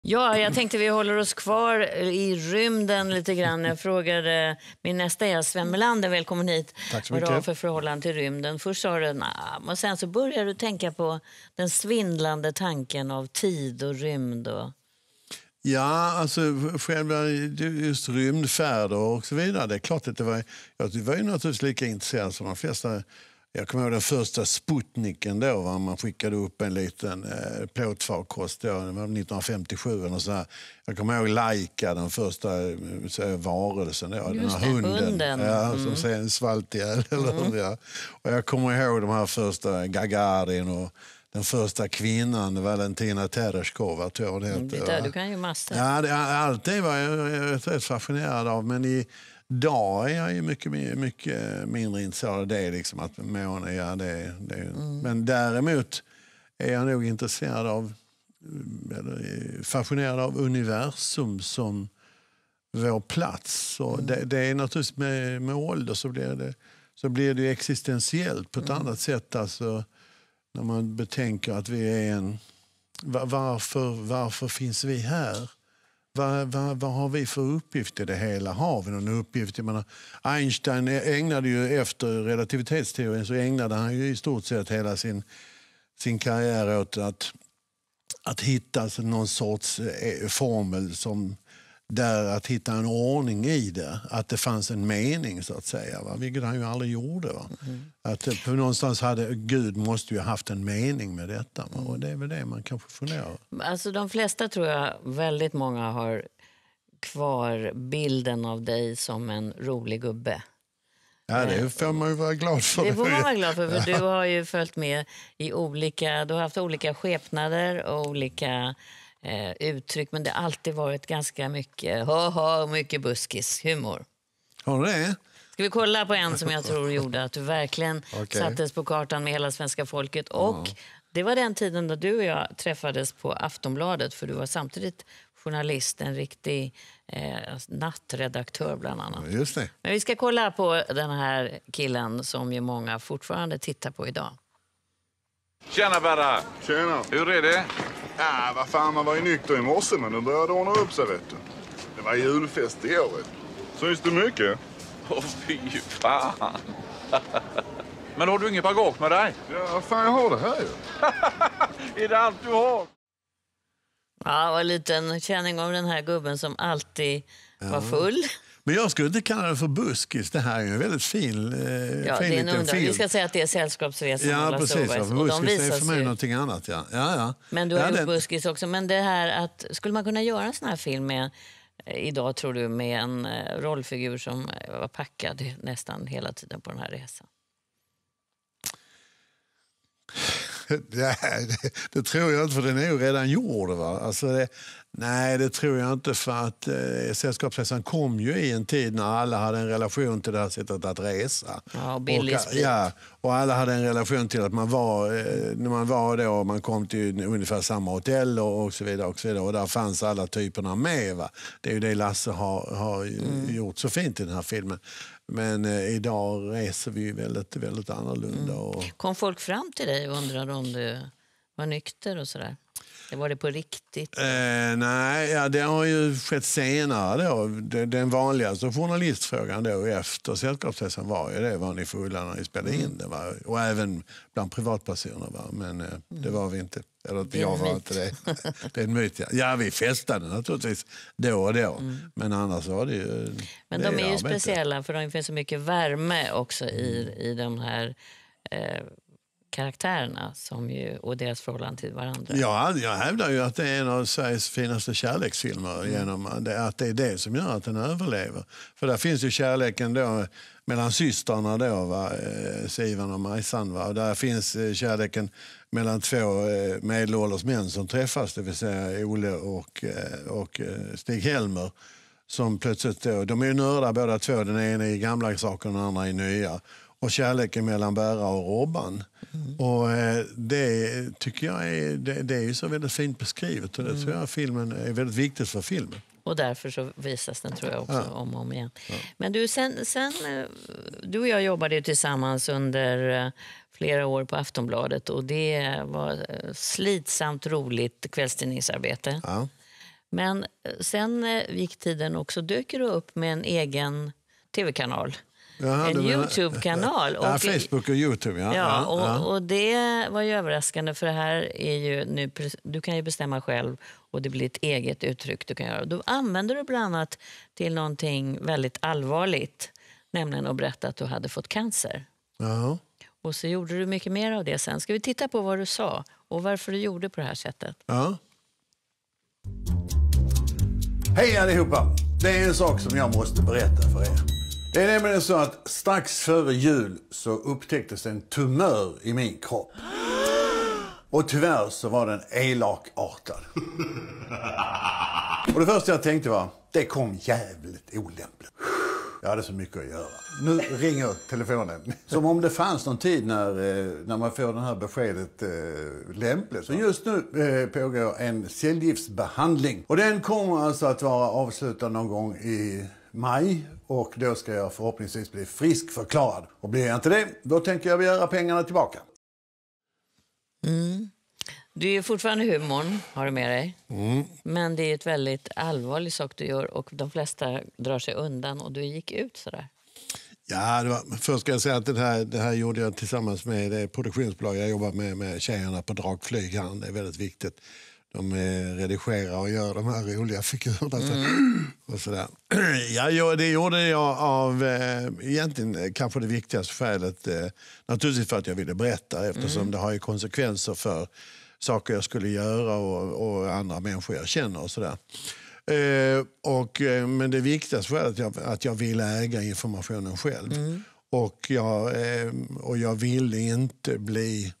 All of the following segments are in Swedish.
Ja, jag tänkte vi håller oss kvar i rymden lite grann. Jag frågade min nästa gäst, Sven Melander, välkommen hit. Tack så mycket. Vad du har för förhållande till rymden. Först sa du och sen så började du tänka på den svindlande tanken av tid och rymd. Ja, alltså själva just rymdfärder och så vidare. Det är klart att det var ju naturligtvis lika intressant som de flesta. Jag kommer ihåg den första Sputniken då, var man skickade upp en liten plåtfarkost då, det var 1957 och så här. Jag kommer ihåg Laika, den första varelsen då, den här hunden. Ja, som sen svalt ihjäl, eller ja. Och jag kommer ihåg de här första Gagarin och den första kvinnan, Valentina Tereshkova, tror jag det heter. Du kan ju massor. Ja, allt det var jag rätt fascinerad av, men idag är jag ju mycket mindre intresserad av det, liksom, att månen, ja, det. Men däremot är jag nog intresserad av, eller fascinerad av universum som vår plats. Och det är naturligtvis med ålder så blir det existentiellt på ett annat sätt, alltså, när man betänker att vi är varför finns vi här? Vad har vi för uppgift i det hela? Har vi någon uppgift? Jag menar, Einstein ägnade ju efter relativitetsteorin, så ägnade han ju i stort sett hela sin karriär åt att hitta någon sorts formel som att hitta en ordning i det, att det fanns en mening, så att säga, va? Vilket han ju aldrig gjorde. Va? Att på någonstans Gud måste ju ha haft en mening med detta, va? Och det är väl det man kanske funderar. Alltså de flesta, tror jag, väldigt många har kvar bilden av dig som en rolig gubbe. Ja, det får man ju vara glad för. Det får man vara glad för du har ju följt med i du har haft olika skepnader och olika uttryck, men det har alltid varit ganska mycket mycket buskis-humor. Har det? Ska vi kolla på en som jag tror gjorde att du verkligen sattes på kartan med hela svenska folket. Och det var den tiden då du och jag träffades på Aftonbladet, för du var samtidigt journalist, en riktig nattredaktör bland annat. Just det. Men vi ska kolla på den här killen som ju många fortfarande tittar på idag. Tjena Berra! Tjena! Hur är det? Ja, vad fan, man var ju nykter i morse, men nu började det ordna upp sig, vet du. Det var julfest i år, vet du. Syns det mycket? Åh, fy fan! Men har du ingen bagage med dig? Ja, fan, jag har det här ju. Är det allt du har? Ja, det var en liten känning om den här gubben som alltid var full. Men jag skulle inte kalla det för buskis. Det här är ju en väldigt fin det är en film. Vi ska säga att det är Sällskapsresan. Ja, precis. Buskis är för mig någonting annat. Ja. Men du har gjort buskis också. Men det här att, skulle man kunna göra en sån här film med, idag tror du, med en rollfigur som var packad nästan hela tiden på den här resan? Det tror jag inte, för den är ju redan gjord. Va? Alltså nej, det tror jag inte, för att Sällskapsresan kom ju i en tid när alla hade en relation till det här sättet att resa. Ja, och billig sprit. Och alla hade en relation till att man var, när man var då, man kom till ungefär samma hotell och så vidare och så vidare. Och där fanns alla typerna med. Va? Det är ju det Lasse har gjort så fint i den här filmen. Men idag reser vi ju väldigt, väldigt annorlunda. Kom folk fram till dig och undrade om du var nykter och sådär? Det var det på riktigt? Nej, det har ju skett senare då. Den vanligaste journalistfrågan då efter Sällskapsresan var ju det, var ni fulla när ni spelade in det? Va? Och även bland privatpersoner. Va? Men det var vi inte. Eller jag var inte det. Det är en myt. Ja, vi festade naturligtvis då och då. Men annars var det ju... Men de är ju speciella, för det finns så mycket värme också i de här... karaktärerna som ju, och deras förhållande till varandra. Ja, jag hävdar ju att det är en av Sveriges finaste kärleksfilmer genom att det är det som gör att den överlever. För där finns ju kärleken då mellan systrarna då, va? Sivan och Majsan, va? Och där finns kärleken mellan två medelålders män som träffas, det vill säga Ole och Stig-Helmer, som plötsligt då, de är ju nördar båda två, den ena i gamla saker och den andra i nya. Och kärleken mellan Berra och Robban. Och det tycker jag det är ju så väldigt fint beskrivet. Och det tror jag filmen är väldigt viktigt för filmen. Och därför så visas den, tror jag, också om och om igen. Ja. Men du, sen du och jag jobbade ju tillsammans under flera år på Aftonbladet. Och det var slitsamt roligt kvällstidningsarbete. Ja. Men sen gick tiden också, dök du upp med en egen tv-kanal. Jaha, en YouTube-kanal. Ja, Facebook och YouTube, ja. Och det var ju överraskande, för det här är ju nu, du kan ju bestämma själv och det blir ett eget uttryck du kan göra. Då använder du bland annat till någonting väldigt allvarligt, nämligen att berätta att du hade fått cancer. Ja. Och så gjorde du mycket mer av det sen. Ska vi titta på vad du sa och varför du gjorde på det här sättet? Ja. Hej allihopa! Det är en sak som jag måste berätta för er. Det är nämligen så att strax före jul så upptäcktes en tumör i min kropp. Och tyvärr så var den elakartad. Och det första jag tänkte var, det kom jävligt olämpligt. Jag hade så mycket att göra. Nu ringer telefonen. Som om det fanns någon tid när man får det här beskedet lämpligt. Så just nu pågår en cellgiftsbehandling. Och den kommer alltså att vara avslutad någon gång i maj. Och då ska jag förhoppningsvis bli friskförklarad. Och blir jag inte det, då tänker jag begära pengarna tillbaka. Du är ju fortfarande humorn, har du med dig. Men det är ett väldigt allvarlig sak du gör och de flesta drar sig undan och du gick ut sådär. Ja, först ska jag säga att det här gjorde jag tillsammans med det produktionsbolag jag jobbar med tjejerna på Drakflyg. Det är väldigt viktigt. De redigerar och gör de här roliga figurerna. Och sådär. Ja, det gjorde jag av egentligen kanske det viktigaste skälet. Naturligtvis för att jag ville berätta, eftersom det har ju konsekvenser för saker jag skulle göra och andra människor jag känner och sådär. Men det viktigaste skälet att jag ville äga informationen själv. Och jag ville inte bli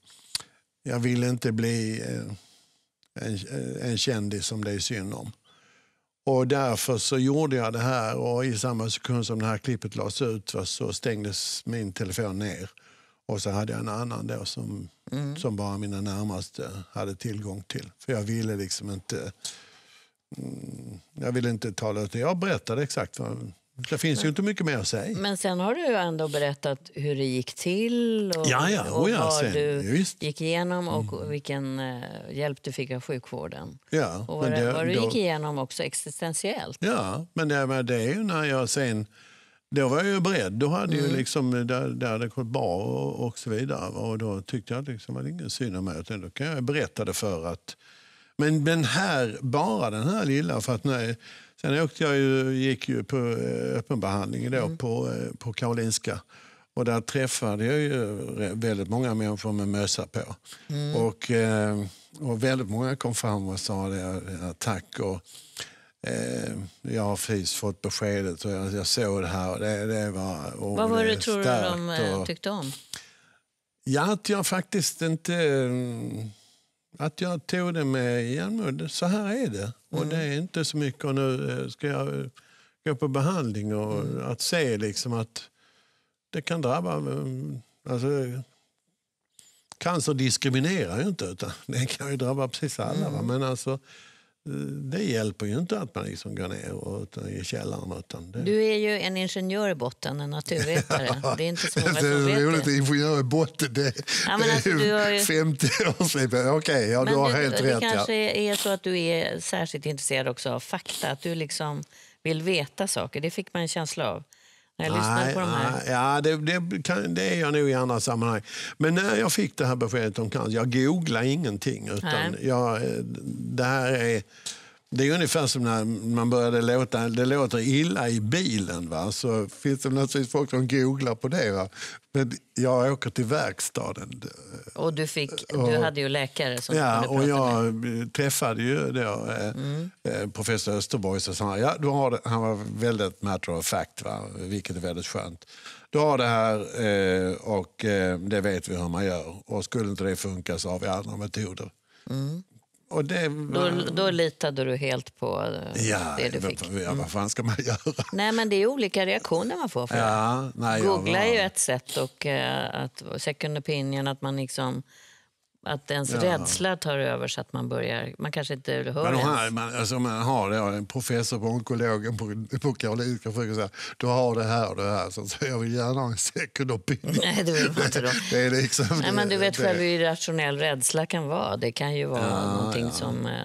en kändis som det är synd om. Och därför så gjorde jag det här, och i samma sekund som det här klippet lades ut så stängdes min telefon ner. Och så hade jag en annan då som bara mina närmaste hade tillgång till. För jag ville liksom inte... jag ville inte tala ut det. Jag berättade exakt vad... Det finns ju inte mycket mer att säga. Men sen har du ju ändå berättat hur det gick till och vad du gick igenom och vilken hjälp du fick av sjukvården. Ja, och vad du gick igenom också existentiellt. Ja, men det är ju när jag sen... Då var jag ju beredd. Då hade ju liksom, det hade gått bra och så vidare. Och då tyckte jag liksom att det var ingen synd om mig. Då kan jag berätta det för att... Men den här lilla... För att sen gick jag på öppenbehandling då på Karolinska. Och där träffade jag ju väldigt många människor med mössa på. Och väldigt många kom fram och sa det, tack. Och jag har precis fått beskedet och jag såg det här. Och det var... Vad var det tror du de tyckte om? Ja, att jag faktiskt inte... Att jag tog det med igen. Så här är det. Och det är inte så mycket. Och nu ska jag gå på behandling. Och att se liksom att det kan drabba... Alltså, cancer diskriminerar ju inte. Utan det kan ju drabba precis alla. Men alltså... Det hjälper ju inte att man liksom går ner i källaren. Utan det... Du är ju en ingenjör i botten, en naturvetare. Det är inte så många som vet det. Roligt, ingenjör i botten, det är ju 50 år sedan. Okej, du har helt rätt. Det kanske är så att du är särskilt intresserad också av fakta. Att du liksom vill veta saker. Det fick man en känsla av. Jag lyssnar på de här. Ja, det är jag nog i andra sammanhang. Men när jag fick det här beskedet om cancer, jag googlade ingenting. Utan det är ungefär som när man började det låter illa i bilen. Va? Så finns det naturligtvis folk som googlar på det. Va? Men jag åker till verkstaden. Och du hade ju läkare som kunde prata med. Jag träffade ju då professor Österborg och sa han var väldigt matter of fact, va? Vilket är väldigt skönt. Du har det här och det vet vi hur man gör. Och skulle inte det funka så har vi andra metoder. Och då litade du helt på det du fick. Vad fan ska man göra? Nej, men det är olika reaktioner man får. Googla är ju ett sätt och att second opinion, att man liksom... Att ens rädsla tar över så att man kanske inte hör man har en professor på onkologen på Karolinska säga, du har det här och det här. Så jag vill gärna ha en second opinion. Nej, det vill man inte då. Det är liksom, men du vet själv hur irrationell rädsla kan vara. Det kan ju vara någonting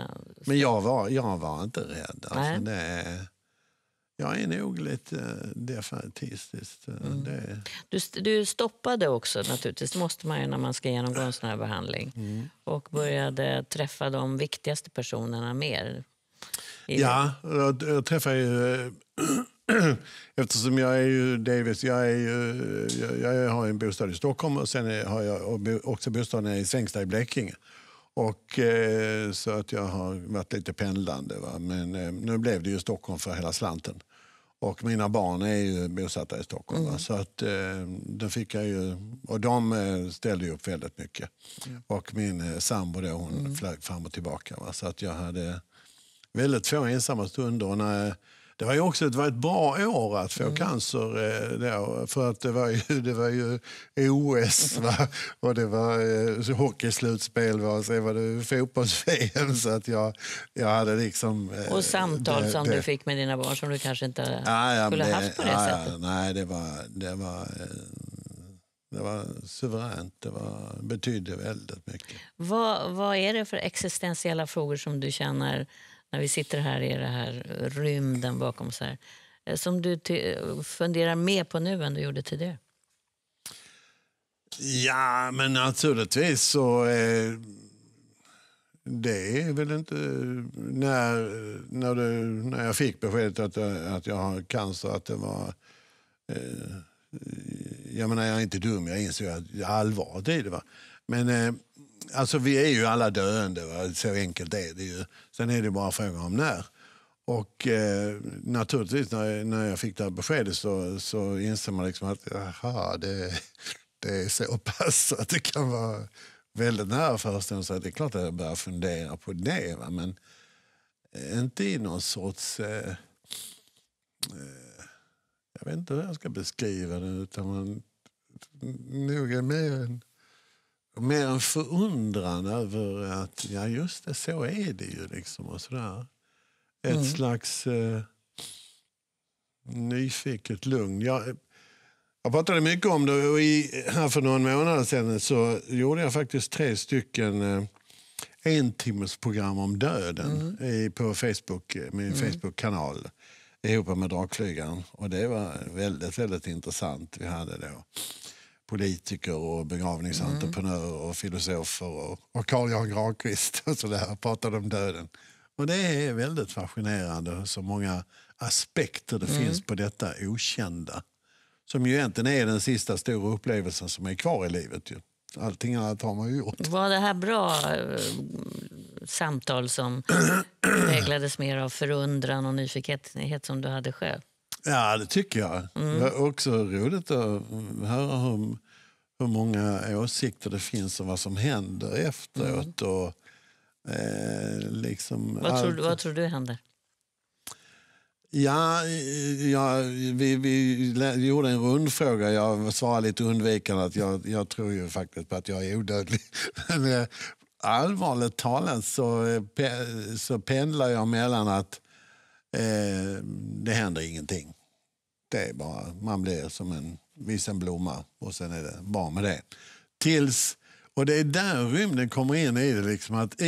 Men jag var inte rädd. Alltså, jag är nog lite defaitistisk. Du stoppade också naturligtvis, det måste man ju när man ska genomgå en sån här behandling. Och började träffa de viktigaste personerna mer. Ja, jag träffar ju... Eftersom jag är ju delvis... Jag har en bostad i Stockholm och sen har jag också bostaden i Svängsta i Blekinge. Och så att jag har varit lite pendlande. Va? Men nu blev det ju Stockholm för hela slanten. Och mina barn är ju bosatta i Stockholm. Va? Så att då fick jag ju... Och de ställde ju upp väldigt mycket. Och min sambo då, hon flög fram och tillbaka. Va? Så att jag hade väldigt få ensamma stunder. Och det var ju också ett bra år att få cancer då, för att det var ju OS, va? Och det var hockeyslutspel, va? Och så var det fotbolls-VM, så att jag hade liksom... och samtal som du fick med dina barn som du kanske inte skulle haft på det sättet. Nej, det var suveränt. Det betydde väldigt mycket. Vad är det för existentiella frågor som du känner när vi sitter här i det här rymden bakom så här, som du funderar mer på nu än du gjorde tidigare? Ja, men naturligtvis så det är väl inte när jag fick beskedet att jag har cancer, att det var jag menar, jag är inte dum, jag inser att allvaret i det, va. Men alltså vi är ju alla döende, va? Så enkelt är det ju. Sen är det bara frågan om när. Och naturligtvis när jag fick det här beskedet så inser man liksom att det är så pass att det kan vara väldigt nära förestående. Så det är klart att jag börjar fundera på det, va? Men inte i någon sorts... jag vet inte hur jag ska beskriva det, utan man nog är mer en förundran över att ja, just det, så är det ju liksom, och sådär. Ett slags nyfiket lugn. Jag pratade mycket om det, och här för någon månad sedan så gjorde jag faktiskt 3 stycken entimmesprogram om döden på Facebook, min Facebook-kanal, ihop med Drakflygaren. Och det var väldigt, väldigt intressant. Vi hade då politiker och begravningsentreprenörer och filosofer och Carl-Jan Granqvist och sådär, pratade om döden. Och det är väldigt fascinerande så många aspekter det finns på detta okända. Som ju egentligen är den sista stora upplevelsen som är kvar i livet. Ju. Allting annat har man ju gjort. Var det här bra samtal som präglades mer av förundran och nyfikenhet som du hade själv? Ja, det tycker jag. Det var också roligt att höra hur många åsikter det finns om vad som händer efteråt. Och, liksom vad tror du händer? Ja, vi gjorde en rundfråga. Jag svarade lite undvikande att jag tror ju faktiskt på att jag är odödlig. Men allvarligt talat så pendlar jag mellan att det händer ingenting. Det är bara, man blir som en visen blomma och sen är det bara med det. Och det är där rymden kommer in i det, liksom, att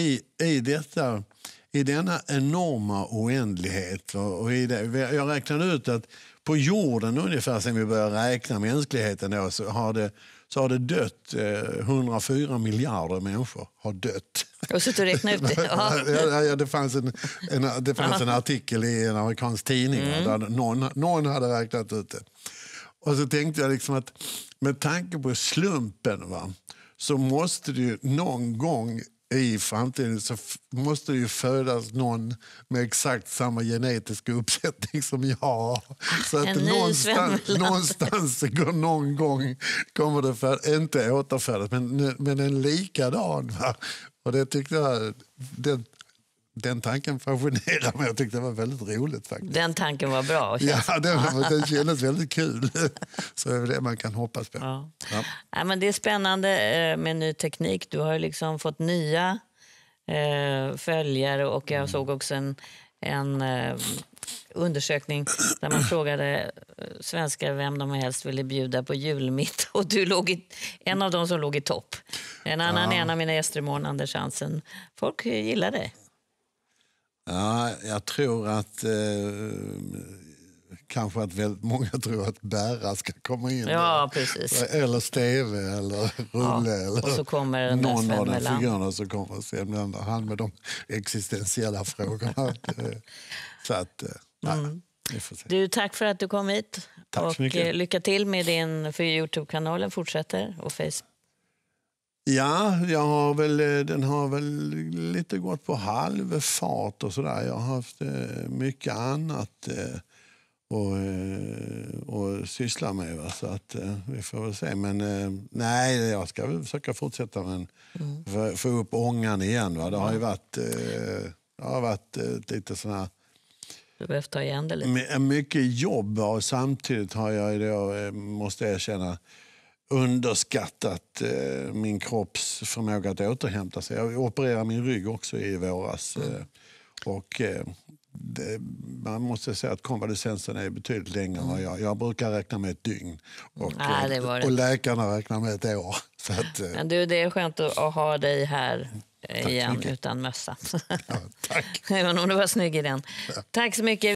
i denna enorma oändlighet, och jag räknade ut att på jorden ungefär sen vi började räkna mänskligheten då, så har det dött 104 miljarder människor har dött. Och så räkna ut det. Ja, det fanns en artikel i en amerikansk tidning där någon hade räknat ut det. Och så tänkte jag liksom att med tanke på slumpen, va, så måste det ju någon gång i framtiden så måste det ju födas någon med exakt samma genetiska uppsättning som jag har. Så att någonstans någon gång kommer det inte återfödas, men en likadan. Va? Och det tyckte jag, den tanken fascinerade mig. Jag tyckte det var väldigt roligt faktiskt. Den tanken var bra. Ja, den kändes väldigt kul. Så det är det man kan hoppas på. Ja. Ja, men det är spännande med ny teknik. Du har liksom fått nya följare, och jag såg också en undersökning där man frågade svenskar vem de helst ville bjuda på julmiddag, och du låg en av dem som låg i topp. En annan är en av mina gäster i morgon, Anders Hansen. Folk gillar det. Ja, jag tror att kanske att väldigt många tror att Berra ska komma in. Ja, precis. Eller Steve eller Rulle. Eller och så kommer den där någon av de Sven figurerna som kommer sen blandar han med de existentiella frågorna. Så att, vi får se. Du, tack för att du kom hit. Tack så mycket. Lycka till med din, för Youtube-kanalen fortsätter och Facebook. Ja, den har väl lite gått på halv fart och sådär. Jag har haft mycket annat och syssla med. Va? Så att vi får väl se. Men nej, jag ska väl försöka fortsätta men få upp ångan igen. Va? Det har ju varit lite sådana... Du behöver ta igen det lite. Mycket jobb och samtidigt har jag då, måste jag erkänna, underskattat min kropps förmåga att återhämta sig. Jag opererade min rygg också i våras. Och man måste säga att konvalescensen är betydligt längre än vad jag brukar räkna med ett dygn. Och läkarna räknar med ett år. Så att, men du, det är skönt att ha dig här igen utan mössa. Ja, tack. Även om du var snygg i den. Ja. Tack så mycket.